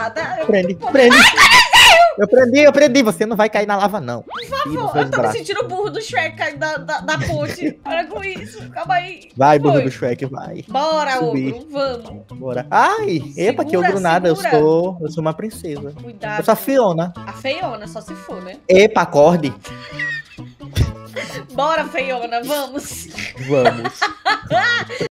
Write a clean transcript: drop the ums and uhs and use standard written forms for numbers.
nada. Prende. Eu prendi. Você não vai cair na lava, não. Por favor, eu tô me sentindo o burro do Shrek caindo da ponte. Para com isso, calma aí. Vai, burro do Shrek, vai. Bora, Subir. ogro, vamos. Bora. Ai, epa, que ogro nada. Eu sou uma princesa. Cuidado. Eu sou a Fiona. A feiona, só se for, né? Epa, acorde. Bora, feiona, vamos. Vamos.